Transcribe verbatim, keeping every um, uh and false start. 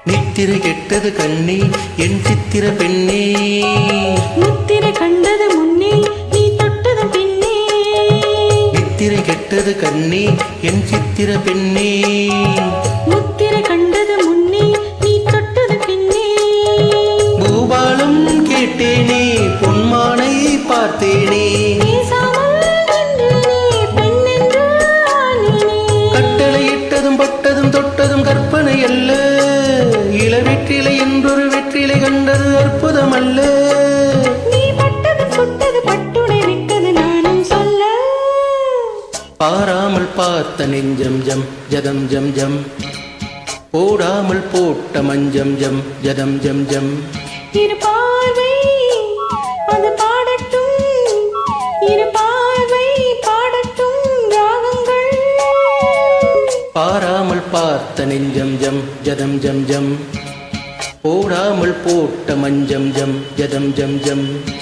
நித்திரை கெட்டது கண்ணே என் சித்திர பெண்ணே முத்திரை கண்டது முன்னே நீ தொட்டது பின்னே நித்திரை கெட்டது கண்ணே என் சித்திர பெண்ணே முத்திரை கண்டது முன்னே நீ தொட்டது பின்னே பூபாலம் கேட்டேனே பொன்மானை பார்த்தேனே கட்டளையிட்டதும் பட்டதும் தொட்டதும் கற்பனை அல்ல இளவெற்றிலை என்றொரு வெற்றிலை கண்டது அற்புதம் அல்ல நீ பட்டது சுட்டது பட்டுடை விட்டது நானும் சொல்ல பாராமல் பார்த்த நெஞ்சம் ஜம் ஜதம் ஜம் ஜம் போடாமல் போட்ட மஞ்சம் ஜம் ஜதம் ஜம் ஜம் இரு பார்வை அது பாடட்டும் இரு பார்வை பாடட்டும் ராகங்கள் பாராமல் பார்த்த நெஞ்சம் ஜம் ஜதம் ஜம் ஜம் போடாமல் போட்ட மஞ்சம் ஜம் ஜதம் ஜம் ஜம்